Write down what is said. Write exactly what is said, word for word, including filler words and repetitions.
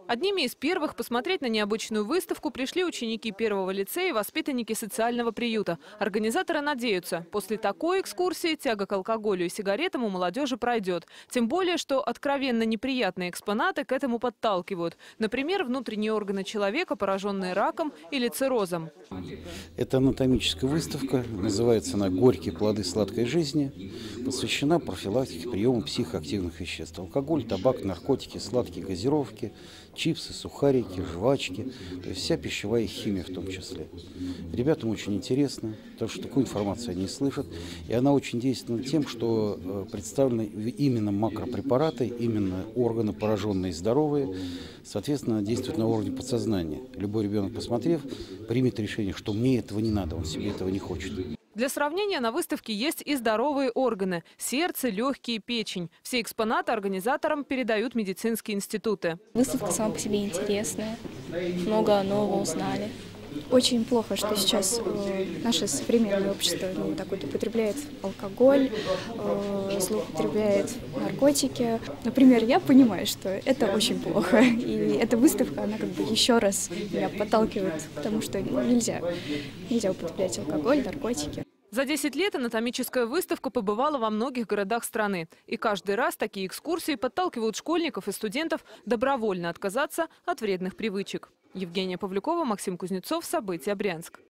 Одними из первых посмотреть на необычную выставку пришли ученики первого лицея и воспитанники социального приюта. Организаторы надеются, после такой экскурсии тяга к алкоголю и сигаретам у молодежи пройдет. Тем более, что откровенно неприятные экспонаты к этому подталкивают. Например, внутренние органы человека, пораженные раком или циррозом. Это анатомическая выставка, называется она «Горькие плоды сладкой жизни», посвящена профилактике приема психоактивных веществ. Алкоголь, табак, наркотики, сладкие газировки, чипсы, сухарики, жвачки, то есть вся пищевая химия в том числе. Ребятам очень интересно, потому что такую информацию они слышат, и она очень действенна тем, что представлены именно макропрепараты, именно органы пораженные и здоровые, соответственно, действуют на уровне подсознания. Любой ребенок, посмотрев, примет решение, что мне этого не надо, он себе этого не хочет. Для сравнения, на выставке есть и здоровые органы – сердце, легкие, печень. Все экспонаты организаторам передают медицинские институты. Выставка сама по себе интересная, много нового узнали. Очень плохо, что сейчас э, наше современное общество ну, так вот употребляет алкоголь, э, злоупотребляет наркотики. Например, я понимаю, что это очень плохо. И эта выставка, она как бы еще раз меня подталкивает к тому, что нельзя, нельзя употреблять алкоголь, наркотики. За десять лет анатомическая выставка побывала во многих городах страны. И каждый раз такие экскурсии подталкивают школьников и студентов добровольно отказаться от вредных привычек. Евгения Павлюкова, Максим Кузнецов. События. Брянск.